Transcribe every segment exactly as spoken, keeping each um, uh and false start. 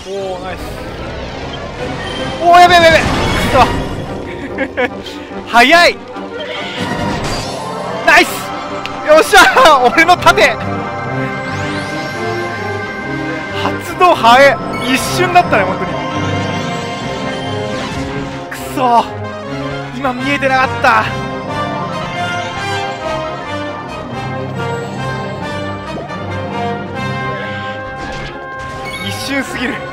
おおナイス。おおやべやべやべくそ早い。ナイスよっしゃ俺の盾発動早え。一瞬だったね本当に。くそ今見えてなかった。一瞬すぎる。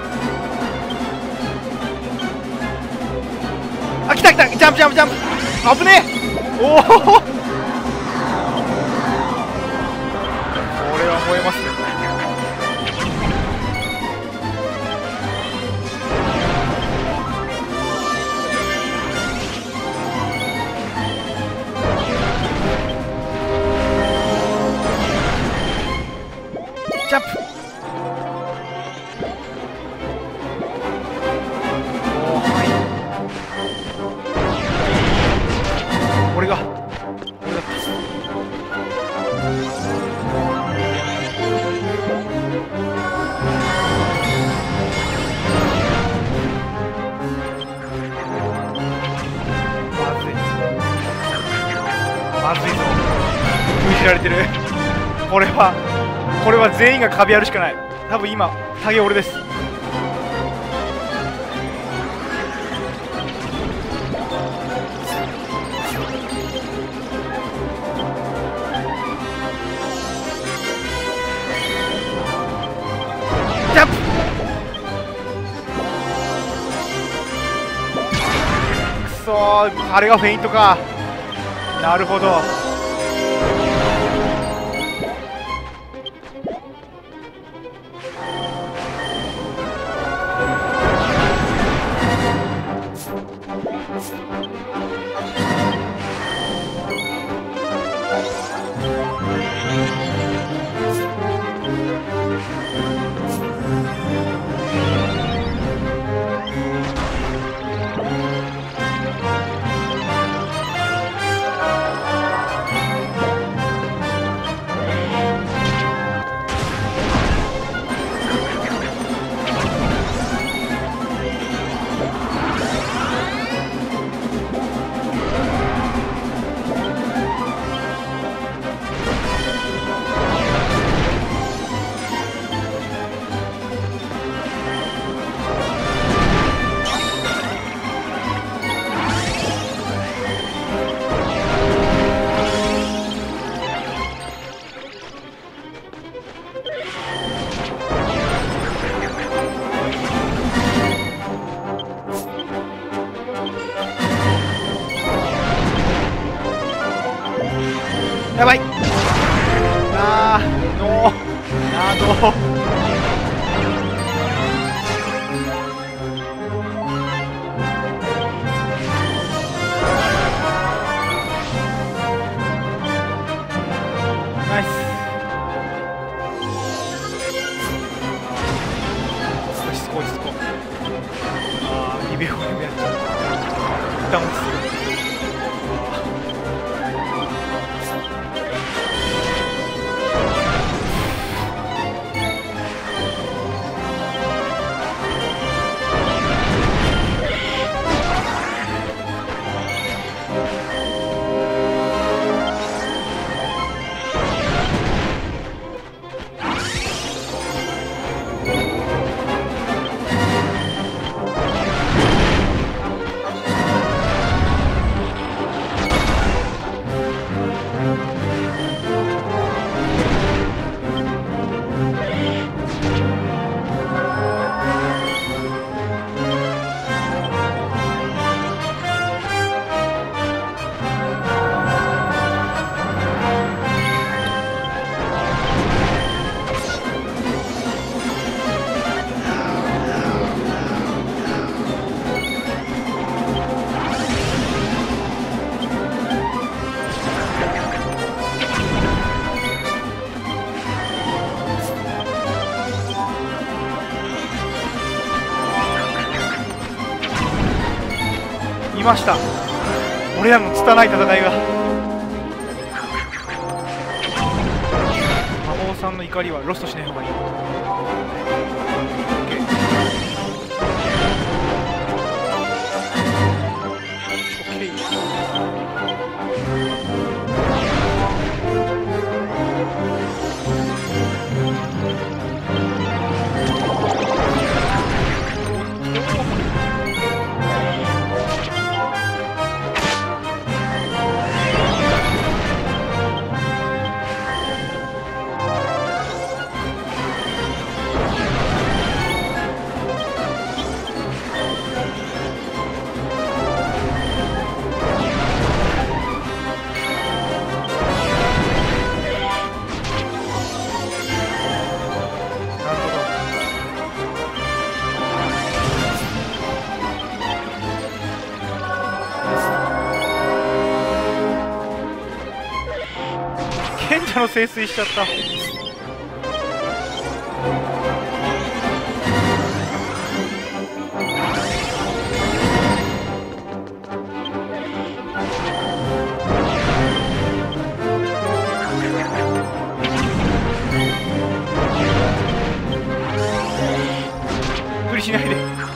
あ来た来たジャンプジャンプジャンプ危ねえ。おおこれは燃えますね。ジャンプ俺が俺だったまずいまずいぞ封じられてるこれはこれは全員が壁やるしかない。多分今タゲ俺です。ジャンプくそーあれがフェイントか。なるほど。やばいあーノーあーノーナイス。落ち着こう落ち着こう。あーにびょうでやっちゃった。一旦落ち着く。いました俺らの拙い戦いが。魔法さんの怒光はロストしない方がいい。賢者の聖水しちゃった。無理しないで。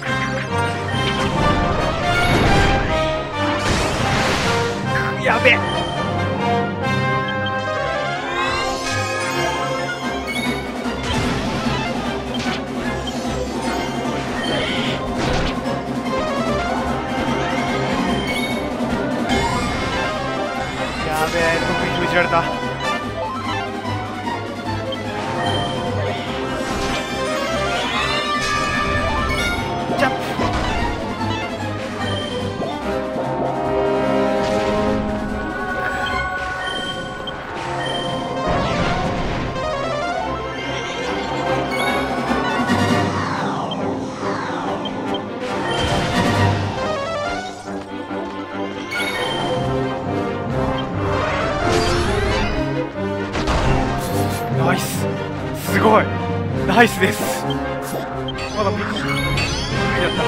やべえ。やべえ、特に封じられた。ジャンプ。ナイス、すごいナイスです。まだ無理か、無理だった。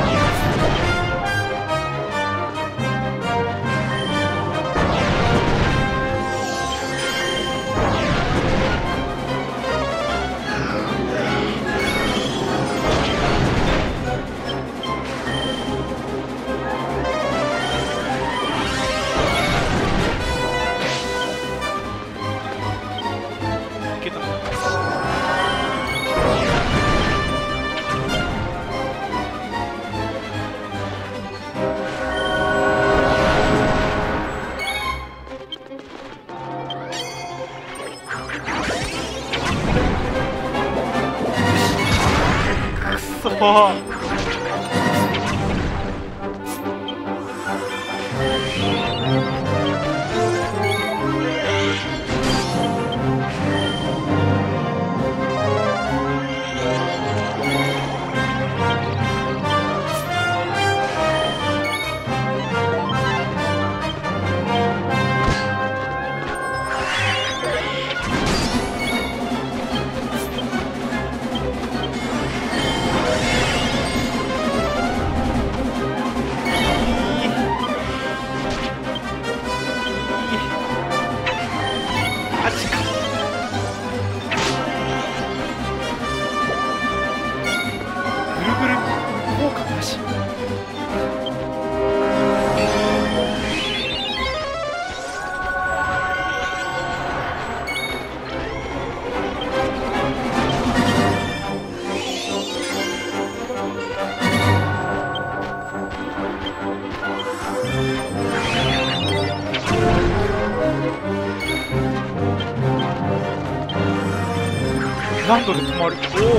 いけた。くそー。あっちか。ぐるぐる効果なし。ランドで止まる。おお。い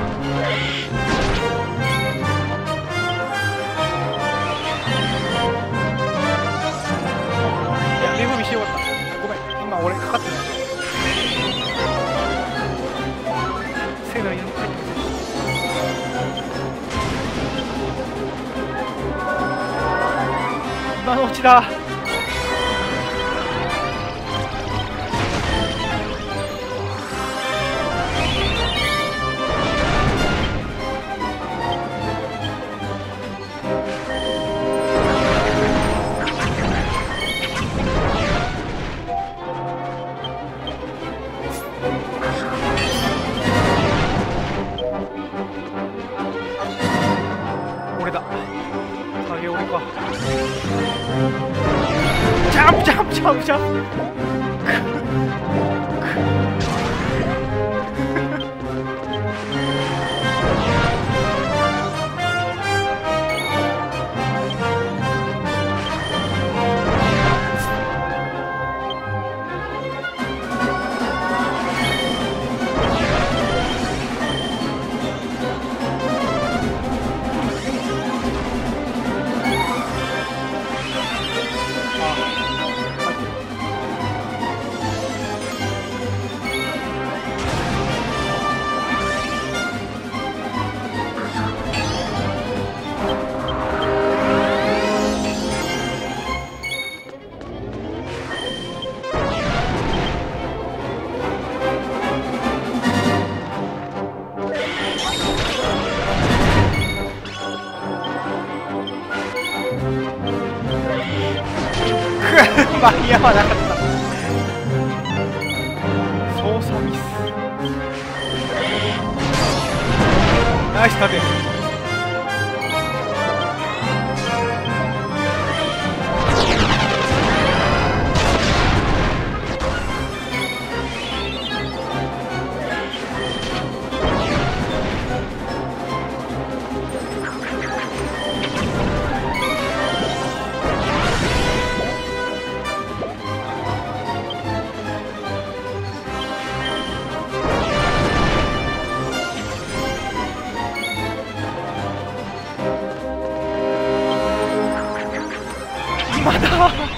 や、目踏みしてよかった。ごめん、今俺かかってない。セーナーに入ってます。今のうちだ。 ジャンプジャンプ。間に合わなかった。操作ミス。ナイス盾。まだ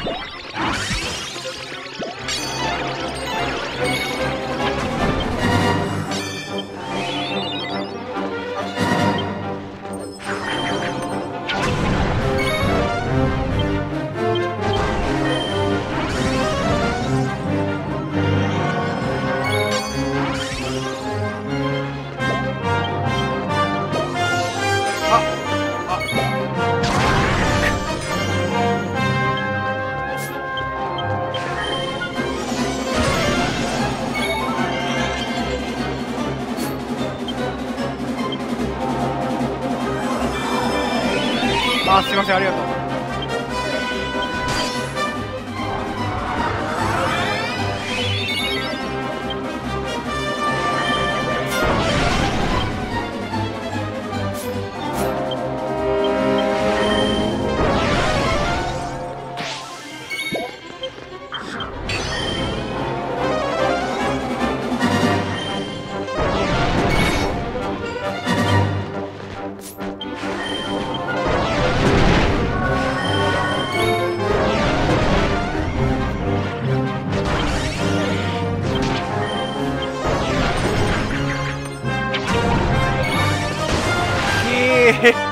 あ、すいません、ありがとう。えー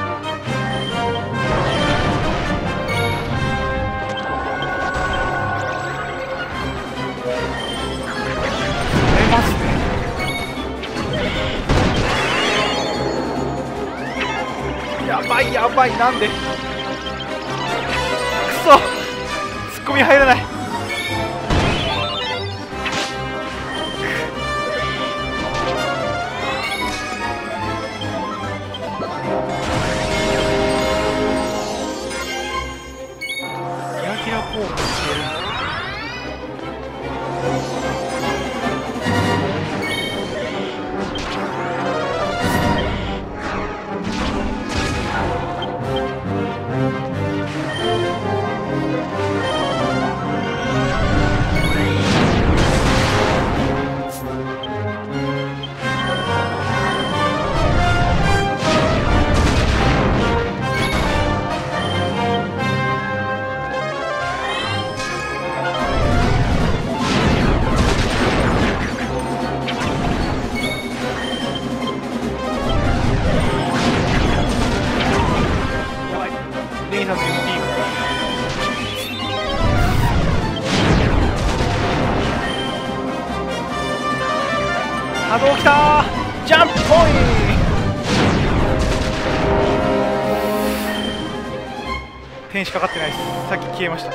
やばいやばい、なんでくそツッコミ入らない。キラキラポークしてる。レイさんの エムティー が波動きたー。ジャンプポイント。天使かかってないです。さっき消えました。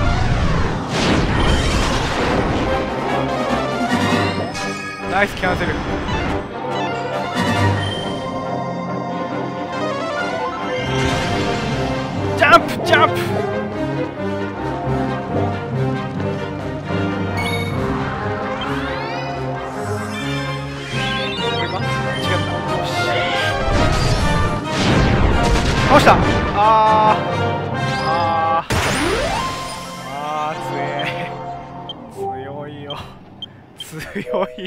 ナイスキャンセル。ジャンプジャンプ。 倒した。あーあーあー強え強いよ強いよ。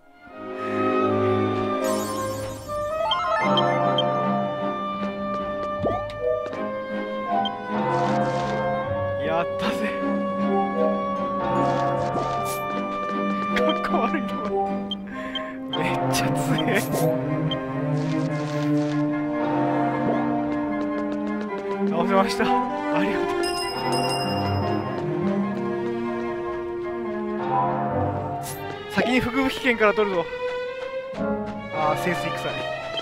やったぜ。かっこ悪いのめっちゃ強え。倒せました。ありがとう。先に福吹剣から取るぞ。ああ潜水臭い。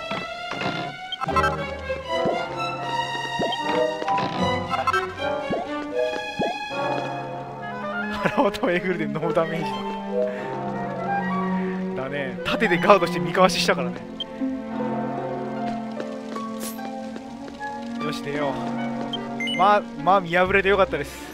腹渡をえぐるでノーダメージだ。だね。盾でガードして見かわししたからね。よし出よう。まあまあ見破れてよかったです。